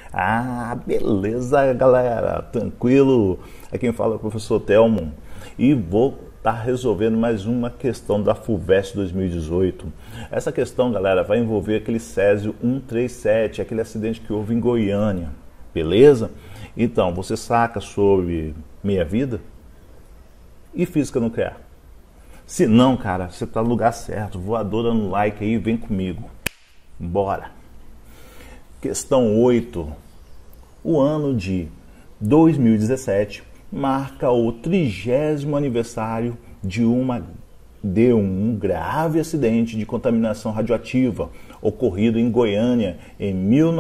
Ah, beleza, galera, tranquilo? Aqui quem fala é o professor Telmo e vou estar resolvendo mais uma questão da FUVEST 2018. Essa questão, galera, vai envolver aquele Césio 137, aquele acidente que houve em Goiânia, beleza? Então, você saca sobre meia-vida e física nuclear. Se não, cara, você está no lugar certo, voadora no like aí, vem comigo. Bora! Questão 8. O ano de 2017 marca o 30º aniversário de um grave acidente de contaminação radioativa ocorrido em Goiânia em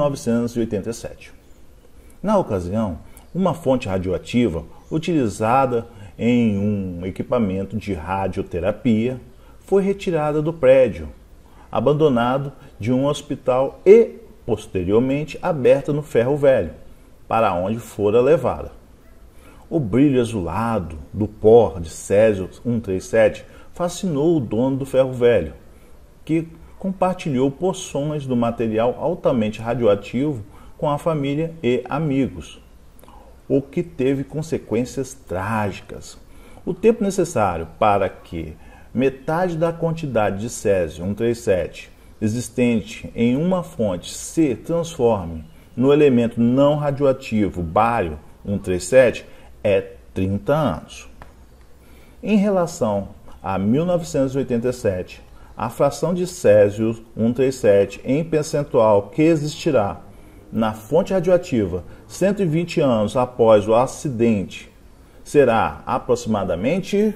1987. Na ocasião, uma fonte radioativa utilizada em um equipamento de radioterapia foi retirada do prédio, abandonado de um hospital e, posteriormente, aberta no ferro velho, para onde fora levada. O brilho azulado do pó de Césio 137 fascinou o dono do ferro velho, que compartilhou porções do material altamente radioativo com a família e amigos, o que teve consequências trágicas. O tempo necessário para que metade da quantidade de Césio 137 existente em uma fonte se transforme no elemento não radioativo bário 137 é 30 anos. Em relação a 1987, a fração de Césio 137 em percentual que existirá na fonte radioativa 120 anos após o acidente será aproximadamente...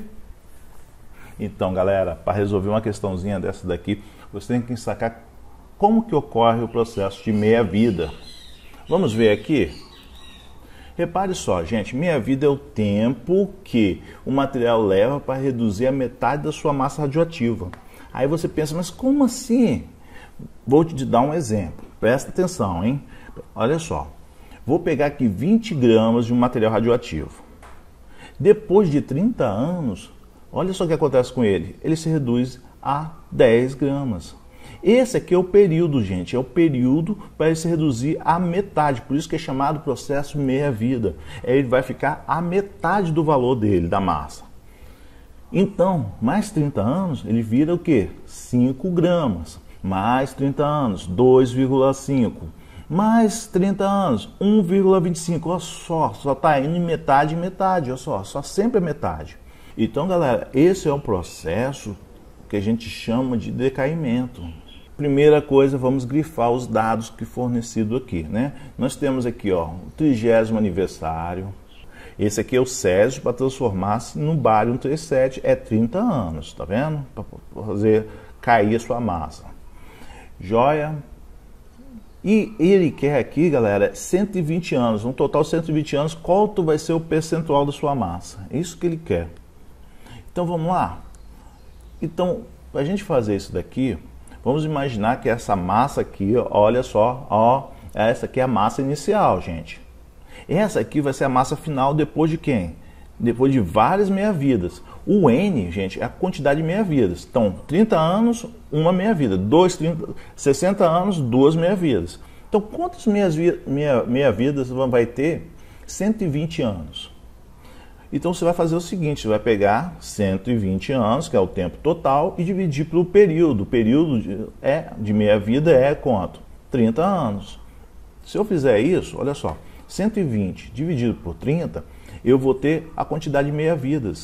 Então, galera, para resolver uma questãozinha dessa daqui, você tem que sacar como que ocorre o processo de meia-vida. Vamos ver aqui? Repare só, gente, meia-vida é o tempo que o material leva para reduzir a metade da sua massa radioativa. Aí você pensa, mas como assim? Vou te dar um exemplo. Presta atenção, hein? Olha só. Vou pegar aqui 20 gramas de um material radioativo. Depois de 30 anos, olha só o que acontece com ele. Ele se reduz a 10 gramas. Esse aqui é o período, gente. É o período para ele se reduzir à metade. Por isso que é chamado processo meia-vida. Ele vai ficar a metade do valor dele, da massa. Então, mais 30 anos, ele vira o quê? 5 gramas. Mais 30 anos, 2,5. Mais 30 anos, 1,25. Olha só está indo em metade, olha só sempre a metade. Então, galera, esse é um processo que a gente chama de decaimento. Primeira coisa, vamos grifar os dados que fornecido aqui, né? Nós temos aqui, ó, o 30º aniversário. Esse aqui é o Césio para transformar-se no bário 137, é 30 anos, tá vendo? Para fazer cair a sua massa. Joia. E ele quer aqui, galera, 120 anos, um total de 120 anos, quanto vai ser o percentual da sua massa? É isso que ele quer. Então vamos lá. Então, para a gente fazer isso daqui, vamos imaginar que essa massa aqui, olha só, ó, essa aqui é a massa inicial, gente. Essa aqui vai ser a massa final depois de quem? Depois de várias meia-vidas. O N, gente, é a quantidade de meia-vidas. Então, 30 anos, uma meia-vida. 60 anos, 2 meia-vidas. Então, quantas meia-vidas vai ter? 120 anos. Então, você vai fazer o seguinte, você vai pegar 120 anos, que é o tempo total, e dividir pelo período. O período de meia-vida é quanto? 30 anos. Se eu fizer isso, olha só, 120 dividido por 30, eu vou ter a quantidade de meia-vidas.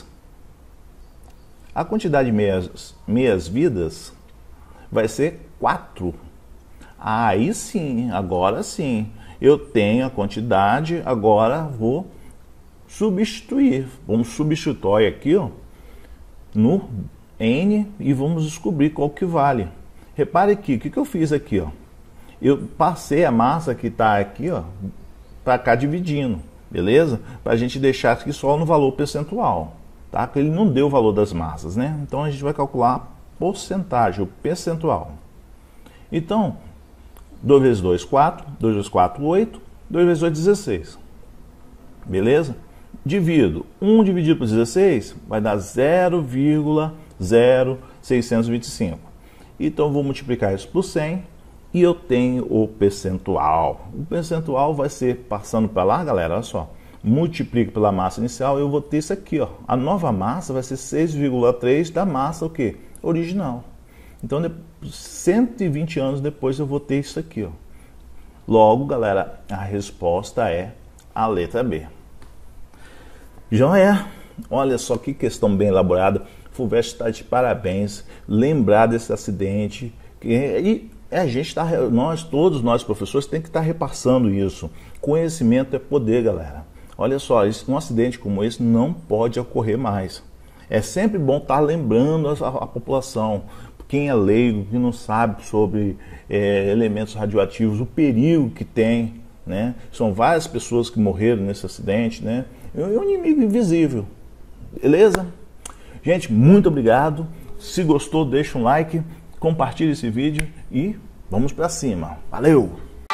A quantidade de meias-vidas vai ser 4. Aí sim, agora sim. Eu tenho a quantidade, agora vou substituir. Vamos substituir aqui, ó, no N e vamos descobrir qual que vale. Repare aqui, o que eu fiz aqui, ó? Eu passei a massa que está aqui, ó, para cá dividindo, beleza? Para a gente deixar aqui só no valor percentual, tá? Porque ele não deu o valor das massas, né? Então a gente vai calcular a porcentagem, o percentual. Então, 2 vezes 2, 4, 2 vezes 4, 8, 2 vezes 8, 16. Beleza? Divido 1 dividido por 16 vai dar 0,0625. Então vou multiplicar isso por 100 e eu tenho o percentual. O percentual vai ser passando para lá, galera, olha só. Multiplica pela massa inicial, eu vou ter isso aqui, ó. A nova massa vai ser 6,3 da massa o quê? Original. Então, 120 anos depois eu vou ter isso aqui, ó. Logo, galera, a resposta é a letra B. Joia? Olha só que questão bem elaborada. FUVEST está de parabéns. Lembrar desse acidente. E a gente está, todos nós professores, tem que estar repassando isso. Conhecimento é poder, galera. Olha só, um acidente como esse não pode ocorrer mais. É sempre bom estar lembrando a população, quem é leigo, que não sabe sobre elementos radioativos, o perigo que tem, né? São várias pessoas que morreram nesse acidente, né? É um inimigo invisível, beleza? Gente, muito obrigado. Se gostou, deixa um like, compartilhe esse vídeo e vamos para cima. Valeu!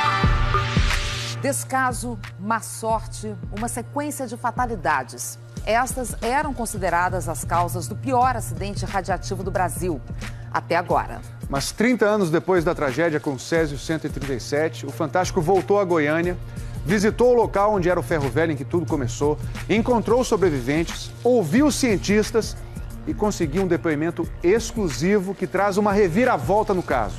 Descaso, má sorte, uma sequência de fatalidades. Estas eram consideradas as causas do pior acidente radiativo do Brasil, até agora. Mas 30 anos depois da tragédia com o Césio 137, o Fantástico voltou a Goiânia, visitou o local onde era o ferro velho em que tudo começou, encontrou sobreviventes, ouviu cientistas e conseguiu um depoimento exclusivo que traz uma reviravolta no caso.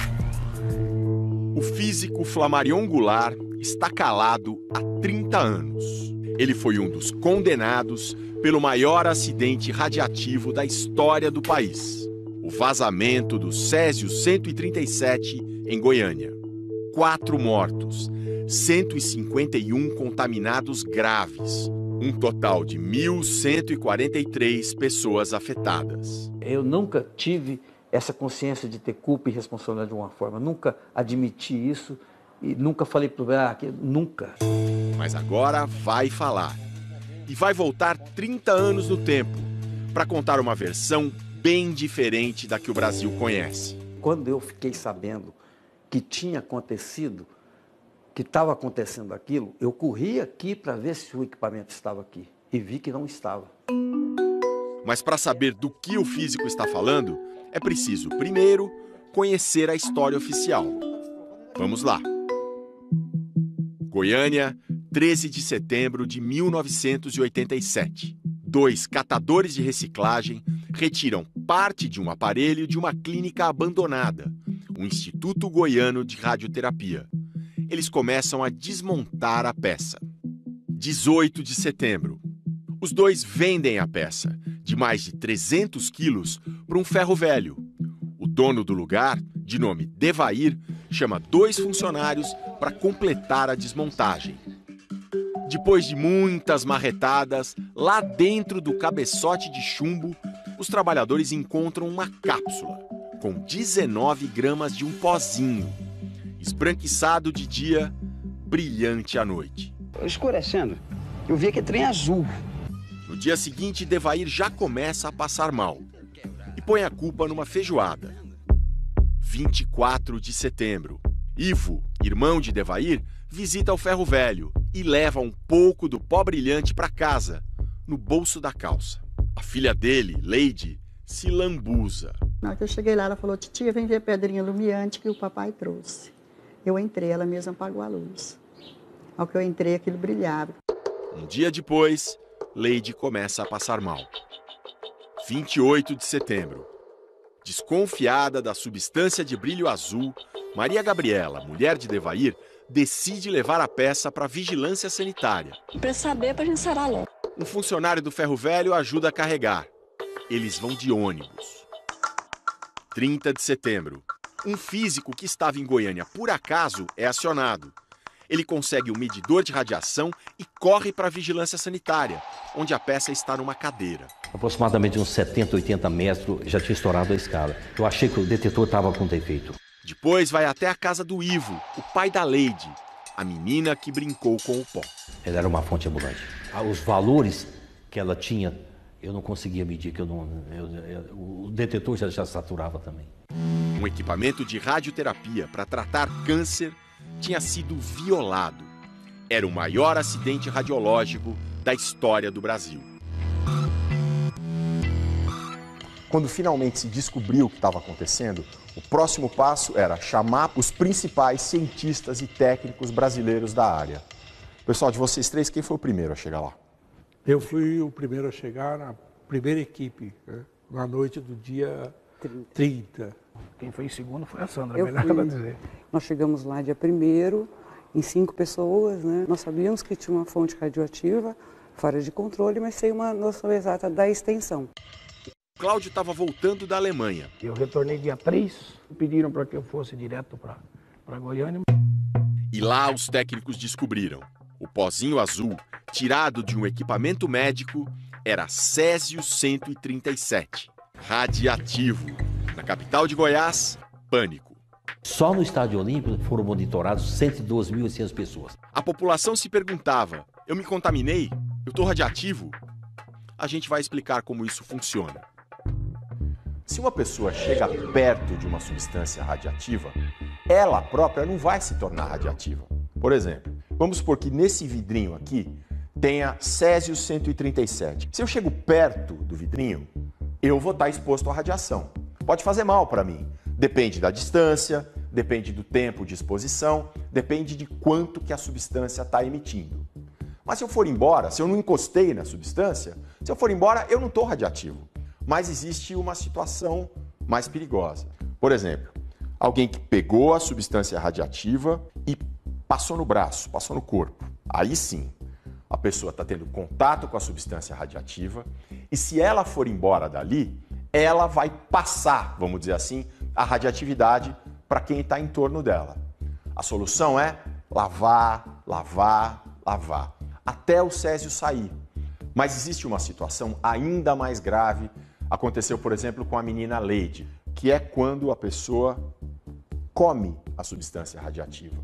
O físico Flammarion Goulart está calado há 30 anos. Ele foi um dos condenados pelo maior acidente radiativo da história do país. O vazamento do Césio 137 em Goiânia. 4 mortos, 151 contaminados graves. Um total de 1.143 pessoas afetadas. Eu nunca tive essa consciência de ter culpa e responsabilidade de uma forma. Nunca admiti isso e nunca falei para o nunca. Mas agora vai falar. E vai voltar 30 anos no tempo para contar uma versão bem diferente da que o Brasil conhece. Quando eu fiquei sabendo que tinha acontecido, que estava acontecendo aquilo, eu corri aqui para ver se o equipamento estava aqui e vi que não estava. Mas para saber do que o físico está falando, é preciso, primeiro, conhecer a história oficial. Vamos lá. Goiânia, 13 de setembro de 1987. 2 catadores de reciclagem retiram parte de um aparelho de uma clínica abandonada, o Instituto Goiano de Radioterapia. Eles começam a desmontar a peça. 18 de setembro. Os 2 vendem a peça, de mais de 300 quilos, para um ferro velho. O dono do lugar, de nome Devair, chama 2 funcionários para completar a desmontagem. Depois de muitas marretadas, lá dentro do cabeçote de chumbo, os trabalhadores encontram uma cápsula com 19 gramas de um pozinho, esbranquiçado de dia, brilhante à noite. Escurecendo, eu vi aquele trem azul. No dia seguinte, Devair já começa a passar mal e põe a culpa numa feijoada. 24 de setembro. Ivo, irmão de Devair, visita o ferro velho e leva um pouco do pó brilhante para casa, no bolso da calça. A filha dele, Leide, se lambuza. Na hora que eu cheguei lá, ela falou: titia, vem ver a pedrinha lumiante que o papai trouxe. Eu entrei, ela mesma apagou a luz. Ao que eu entrei, aquilo brilhava. Um dia depois, Leide começa a passar mal. 28 de setembro. Desconfiada da substância de brilho azul, Maria Gabriela, mulher de Devair, decide levar a peça para a vigilância sanitária. Para saber, para a gente sarar logo. Um funcionário do ferro velho ajuda a carregar. Eles vão de ônibus. 30 de setembro. Um físico que estava em Goiânia por acaso é acionado. Ele consegue um medidor de radiação e corre para a vigilância sanitária, onde a peça está numa cadeira. Aproximadamente uns 70, 80 metros, já tinha estourado a escada. Eu achei que o detetor estava com defeito. Depois vai até a casa do Ivo, o pai da Leide, a menina que brincou com o pó. Ela era uma fonte ambulante. Os valores que ela tinha, eu não conseguia medir, que o detetor já saturava também. Um equipamento de radioterapia para tratar câncer tinha sido violado. Era o maior acidente radiológico da história do Brasil. Quando finalmente se descobriu o que estava acontecendo, o próximo passo era chamar os principais cientistas e técnicos brasileiros da área. Pessoal, de vocês três, quem foi o primeiro a chegar lá? Eu fui o primeiro a chegar na primeira equipe, né? Na noite do dia 30. Quem foi em segundo foi a Sandra, melhor ela dizer. Nós chegamos lá dia 1º, em 5 pessoas, né? Nós sabíamos que tinha uma fonte radioativa fora de controle, mas sem uma noção exata da extensão. Cláudio estava voltando da Alemanha. Eu retornei dia 3, pediram para que eu fosse direto para Goiânia. E lá os técnicos descobriram. O pozinho azul, tirado de um equipamento médico, era Césio-137, radiativo. Na capital de Goiás, pânico. Só no Estádio Olímpico foram monitorados 112.800 pessoas. A população se perguntava, eu me contaminei? Eu estou radiativo? A gente vai explicar como isso funciona. Se uma pessoa chega perto de uma substância radiativa, ela própria não vai se tornar radiativa. Por exemplo, vamos supor que nesse vidrinho aqui tenha Césio-137. Se eu chego perto do vidrinho, eu vou estar exposto à radiação. Pode fazer mal para mim. Depende da distância, depende do tempo de exposição, depende de quanto que a substância está emitindo. Mas se eu for embora, se eu não encostei na substância, se eu for embora, eu não estou radiativo. Mas existe uma situação mais perigosa. Por exemplo, alguém que pegou a substância radiativa e passou no braço, passou no corpo. Aí sim, a pessoa está tendo contato com a substância radiativa e se ela for embora dali, ela vai passar, vamos dizer assim, a radiatividade para quem está em torno dela. A solução é lavar, lavar, lavar, até o césio sair. Mas existe uma situação ainda mais grave. Aconteceu, por exemplo, com a menina Leide, que é quando a pessoa come a substância radiativa.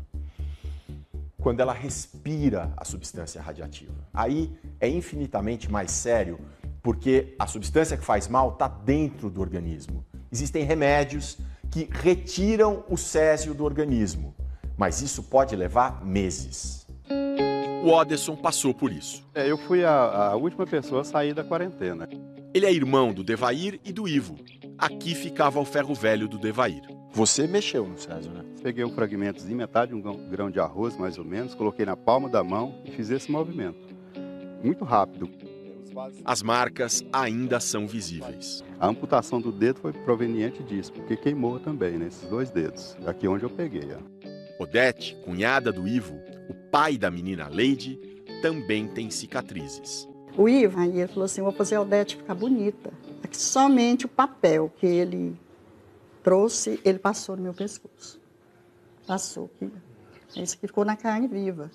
Quando ela respira a substância radiativa. Aí é infinitamente mais sério, porque a substância que faz mal está dentro do organismo. Existem remédios que retiram o césio do organismo, mas isso pode levar meses. O Oderson passou por isso. Eu fui a última pessoa a sair da quarentena. Ele é irmão do Devair e do Ivo. Aqui ficava o ferro velho do Devair. Você mexeu no césio, né? Peguei um fragmentozinho, metade de um grão de arroz, mais ou menos, coloquei na palma da mão e fiz esse movimento. Muito rápido. As marcas ainda são visíveis. A amputação do dedo foi proveniente disso, porque queimou também, nesses 2 dedos, aqui onde eu peguei. Odete, cunhada do Ivo, o pai da menina Leide, também tem cicatrizes. O Ivo, aí ele falou assim, vou fazer a Odete ficar bonita. É que somente o papel que ele trouxe, ele passou no meu pescoço. Passou aqui. Esse que ficou na carne viva.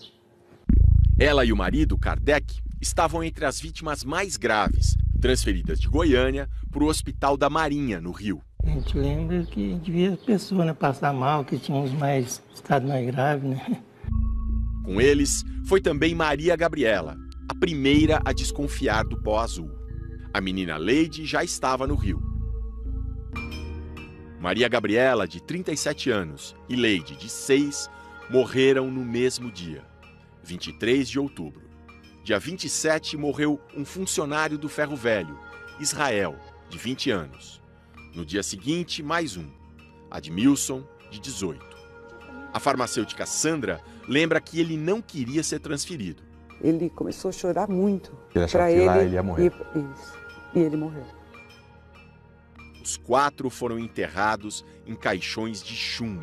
Ela e o marido, Kardec, estavam entre as vítimas mais graves, transferidas de Goiânia para o Hospital da Marinha, no Rio. A gente lembra que a gente via a pessoa, né, passar mal, que tinha estado mais grave, né? Com eles foi também Maria Gabriela, a primeira a desconfiar do pó azul. A menina Leide já estava no Rio. Maria Gabriela, de 37 anos, e Leide, de 6, morreram no mesmo dia, 23 de outubro. Dia 27, morreu um funcionário do Ferro Velho, Israel, de 20 anos. No dia seguinte, mais um, Admilson, de 18. A farmacêutica Sandra lembra que ele não queria ser transferido. Ele começou a chorar muito. Ele achava que lá ele ia morrer. E ele morreu. Os 4 foram enterrados em caixões de chumbo.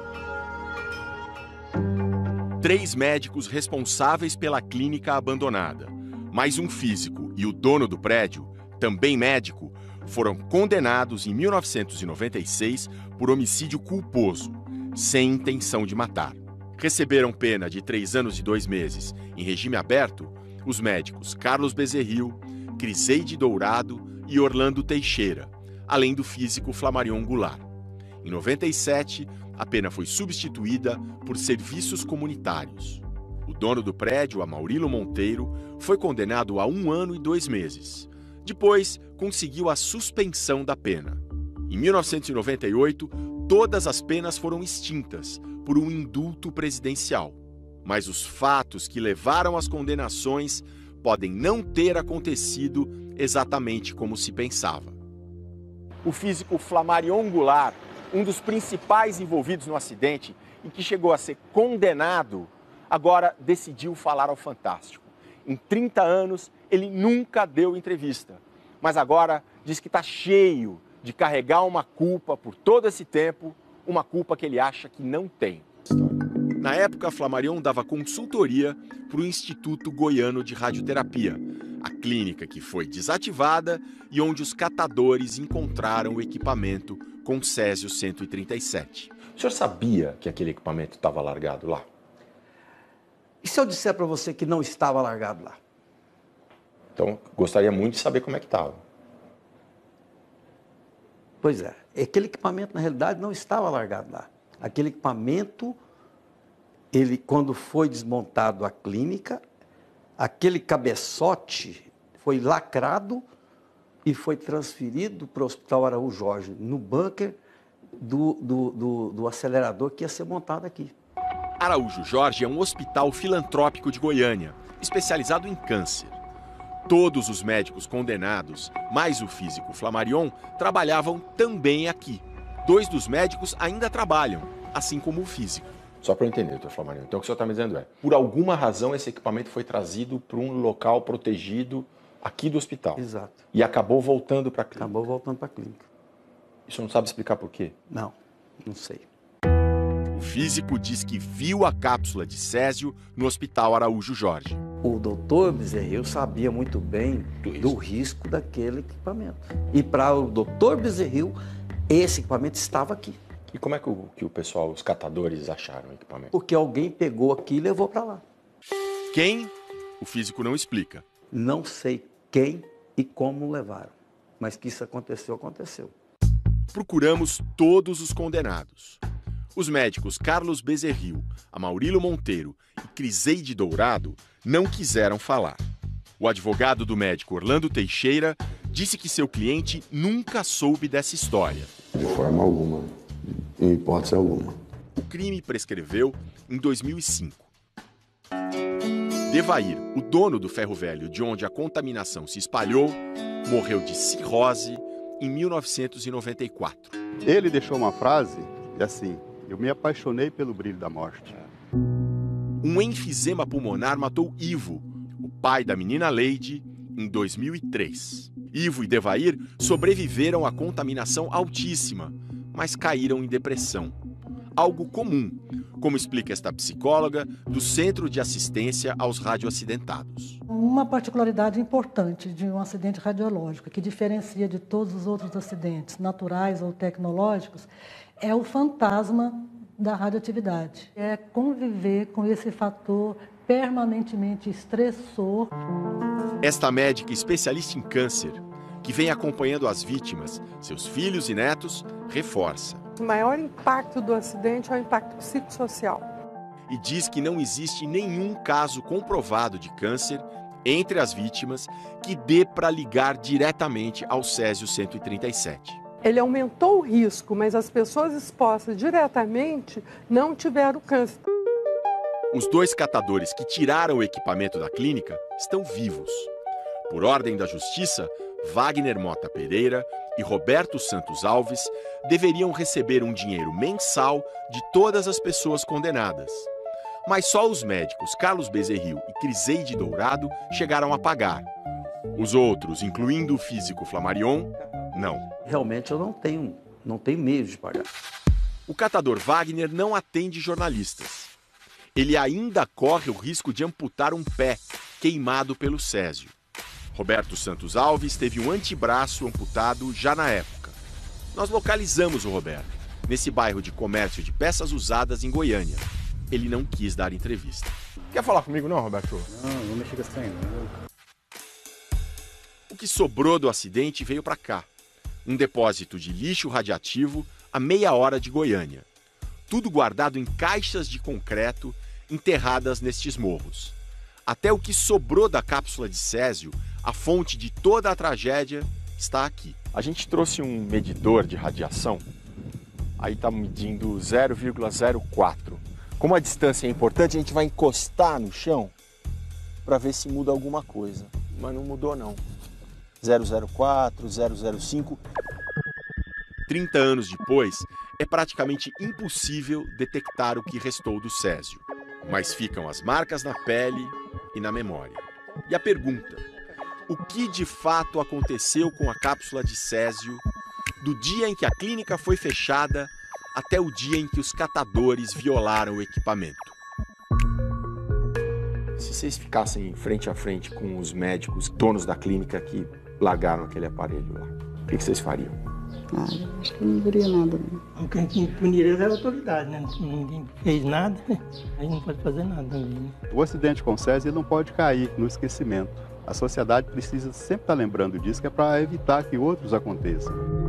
3 médicos responsáveis pela clínica abandonada, mais um físico e o dono do prédio, também médico, foram condenados em 1996 por homicídio culposo, sem intenção de matar. Receberam pena de 3 anos e 2 meses em regime aberto os médicos Carlos Bezerril, Criseide Dourado e Orlando Teixeira, além do físico Flamarion Goulart. Em 97, a pena foi substituída por serviços comunitários. O dono do prédio, Amaurilo Monteiro, foi condenado a 1 ano e 2 meses. Depois, conseguiu a suspensão da pena. Em 1998, todas as penas foram extintas por um indulto presidencial. Mas os fatos que levaram às condenações podem não ter acontecido exatamente como se pensava. o físico Flammarion Goulart, um dos principais envolvidos no acidente e que chegou a ser condenado, agora decidiu falar ao Fantástico. Em 30 anos, ele nunca deu entrevista, mas agora diz que está cheio de carregar uma culpa por todo esse tempo, uma culpa que ele acha que não tem. Na época, Flammarion dava consultoria para o Instituto Goiano de Radioterapia, a clínica que foi desativada e onde os catadores encontraram o equipamento com Césio 137. O senhor sabia que aquele equipamento estava largado lá? E se eu disser para você que não estava largado lá? Então, gostaria muito de saber como é que estava. Pois é, aquele equipamento, na realidade, não estava largado lá. Aquele equipamento, ele, quando foi desmontado a clínica, aquele cabeçote foi lacrado e foi transferido para o Hospital Araújo Jorge, no bunker do acelerador que ia ser montado aqui. Araújo Jorge é um hospital filantrópico de Goiânia, especializado em câncer. Todos os médicos condenados, mais o físico Flammarion, trabalhavam também aqui. 2 dos médicos ainda trabalham, assim como o físico. Só para eu entender, doutor Flammarion, então o que o senhor está me dizendo é, por alguma razão esse equipamento foi trazido para um local protegido aqui do hospital. Exato. E acabou voltando para a clínica. Acabou voltando para a clínica. O senhor não sabe explicar por quê? Não, não sei. O físico diz que viu a cápsula de Césio no Hospital Araújo Jorge. O doutor Bezerril sabia muito bem do risco daquele equipamento. E para o doutor Bezerril, esse equipamento estava aqui. E como é que o pessoal, os catadores, acharam o equipamento? Porque alguém pegou aqui e levou para lá. Quem? O físico não explica. Não sei quem e como levaram, mas que isso aconteceu, aconteceu. Procuramos todos os condenados. Os médicos Carlos Bezerril, Amaurilo Monteiro e Criseide Dourado não quiseram falar. O advogado do médico Orlando Teixeira disse que seu cliente nunca soube dessa história. De forma alguma, em hipótese alguma. O crime prescreveu em 2005. Devair, o dono do ferro velho de onde a contaminação se espalhou, morreu de cirrose em 1994. Ele deixou uma frase assim: eu me apaixonei pelo brilho da morte. Um enfisema pulmonar matou Ivo, o pai da menina Leide, em 2003. Ivo e Devair sobreviveram à contaminação altíssima, mas caíram em depressão. Algo comum, como explica esta psicóloga do Centro de Assistência aos Radioacidentados. Uma particularidade importante de um acidente radiológico, que diferencia de todos os outros acidentes naturais ou tecnológicos, é o fantasma da radioatividade. É conviver com esse fator permanentemente estressor. Esta médica especialista em câncer, que vem acompanhando as vítimas, seus filhos e netos, reforça. O maior impacto do acidente é o impacto psicossocial. E diz que não existe nenhum caso comprovado de câncer entre as vítimas que dê para ligar diretamente ao Césio 137. Ele aumentou o risco, mas as pessoas expostas diretamente não tiveram câncer. Os 2 catadores que tiraram o equipamento da clínica estão vivos. Por ordem da Justiça, Wagner Mota Pereira e Roberto Santos Alves deveriam receber um dinheiro mensal de todas as pessoas condenadas. Mas só os médicos Carlos Bezerril e Criseide Dourado chegaram a pagar. Os outros, incluindo o físico Flammarion, não. Realmente eu não tenho meio de pagar. O catador Wagner não atende jornalistas. Ele ainda corre o risco de amputar um pé queimado pelo Césio. Roberto Santos Alves teve um antebraço amputado já na época. Nós localizamos o Roberto, nesse bairro de comércio de peças usadas em Goiânia. Ele não quis dar entrevista. Quer falar comigo não, Roberto? Não me chega estranho, não. O que sobrou do acidente veio para cá. Um depósito de lixo radiativo a meia hora de Goiânia. Tudo guardado em caixas de concreto enterradas nestes morros. Até o que sobrou da cápsula de Césio, a fonte de toda a tragédia, está aqui. A gente trouxe um medidor de radiação. Aí está medindo 0,04. Como a distância é importante, a gente vai encostar no chão para ver se muda alguma coisa. Mas não mudou não. 004, 005. 30 anos depois, é praticamente impossível detectar o que restou do césio. Mas ficam as marcas na pele e na memória. E a pergunta: o que de fato aconteceu com a cápsula de césio do dia em que a clínica foi fechada até o dia em que os catadores violaram o equipamento? Se vocês ficassem frente a frente com os médicos, donos da clínica que largaram aquele aparelho lá, o que vocês fariam? Eu acho que eu não veria nada. Não. Quem puniria é a autoridade, né? Ninguém fez nada, a gente não pode fazer nada também. Né? O acidente com o césio não pode cair no esquecimento. A sociedade precisa sempre estar lembrando disso, que é para evitar que outros aconteçam.